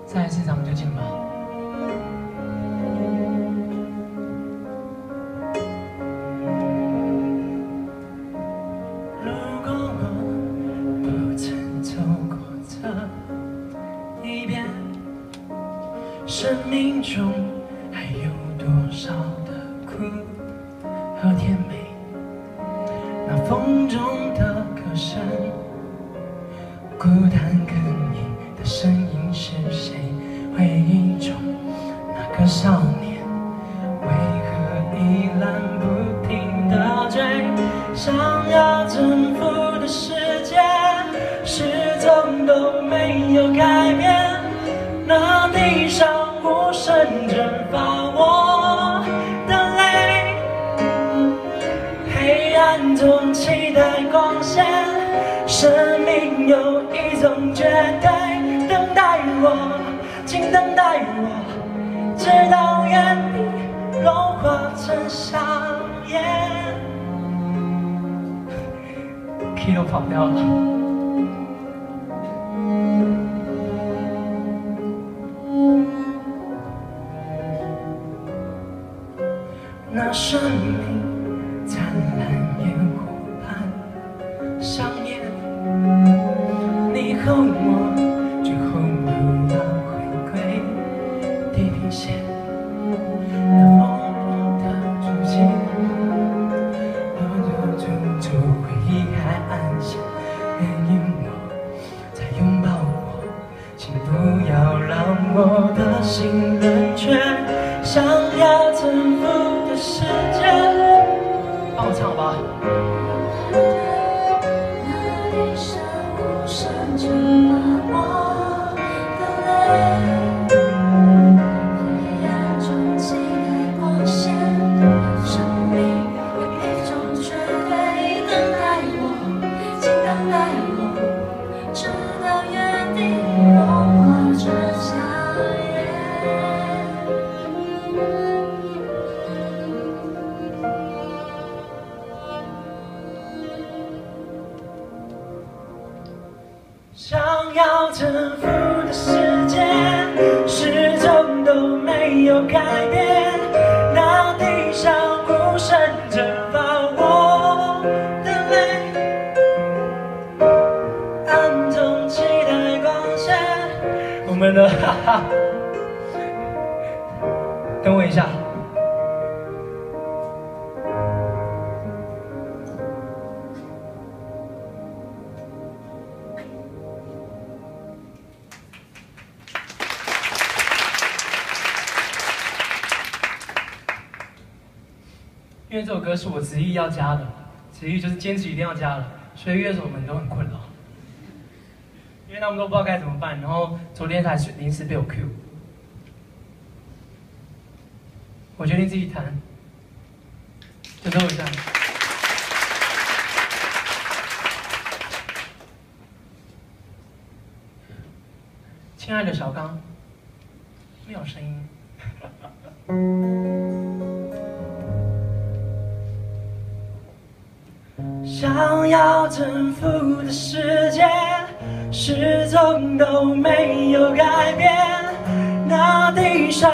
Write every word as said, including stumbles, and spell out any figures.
再来市场就进吧。如果我不曾走过这一遍，生命中还有多少的苦和甜美？那风中的歌声，孤单哽咽的声音是谁？回忆中那个少年，为何依然不停地追？想要征服的世界，始终都没有改变。那地上无声蒸发我的泪，黑暗中期待光线。生命有一种绝对，等待我，请等待我，直到原地融化成香烟。key 都跑掉了。那生命灿烂烟火般香艳，你和我最后都要回归地平线。那朦胧的足迹，我的追逐回忆还暗下，原因我再拥抱我，请不要让我的心冷却。想要征服的世界，帮我唱吧。想要征服的世界，始终都没有改变。那地上无声蒸发我的泪，暗中期待光线。我们的哈哈，等我一下。因为这首歌是我执意要加的，执意就是坚持一定要加的，所以乐手们都很困扰，因为他们都不知道该怎么办。然后昨天才临时被我 Q， 我决定自己弹，就等我一下。亲爱的小刚，没有声音。想要征服的世界，始终都没有改变。那地上。